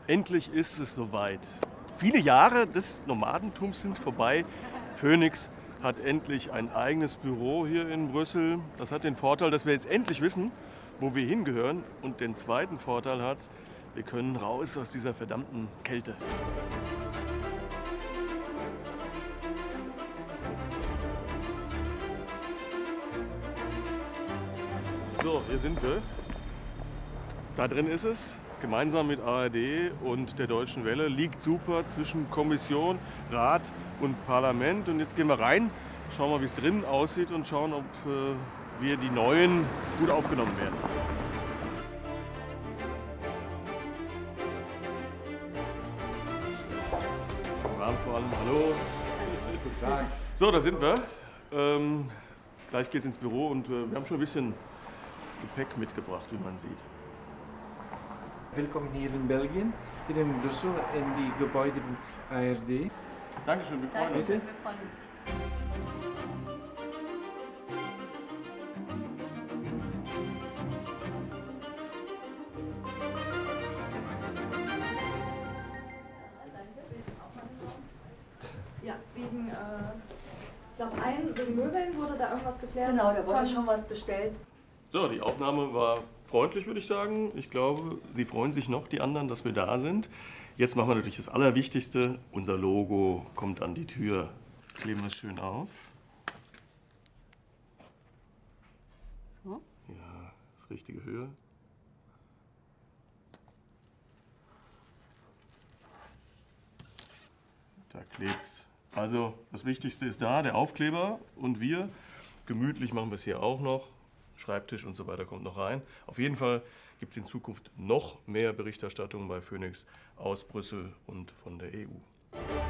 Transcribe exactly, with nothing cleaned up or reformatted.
Endlich ist es soweit. Viele Jahre des Nomadentums sind vorbei. Phoenix hat endlich ein eigenes Büro hier in Brüssel. Das hat den Vorteil, dass wir jetzt endlich wissen, wo wir hingehören. Und den zweiten Vorteil hat es, wir können raus aus dieser verdammten Kälte. So, hier sind wir. Da drin ist es. Gemeinsam mit A R D und der Deutschen Welle, liegt super zwischen Kommission, Rat und Parlament. Und jetzt gehen wir rein, schauen mal, wie es drinnen aussieht und schauen, ob äh, wir die Neuen gut aufgenommen werden. Abend vor allem, hallo. Guten Tag. So, da sind wir. Ähm, gleich geht's ins Büro und äh, wir haben schon ein bisschen Gepäck mitgebracht, wie man sieht. Willkommen hier in Belgien, hier in Brüssel, in die Gebäude von A R D. Dankeschön, wir freuen uns. Dankeschön, wir freuen uns. Ja, wegen, äh, ich glaube, ein, wegen Möbeln wurde da irgendwas geklärt. Genau, da wurde Von- schon was bestellt. So, die Aufnahme war freundlich, würde ich sagen. Ich glaube, Sie freuen sich noch, die anderen, dass wir da sind. Jetzt machen wir natürlich das Allerwichtigste. Unser Logo kommt an die Tür. Kleben wir es schön auf. So. Ja, das ist richtige Höhe. Da klebt's. Also, das Wichtigste ist da, der Aufkleber und wir. Gemütlich machen wir es hier auch noch. Schreibtisch und so weiter kommt noch rein. Auf jeden Fall gibt es in Zukunft noch mehr Berichterstattung bei Phoenix aus Brüssel und von der E U.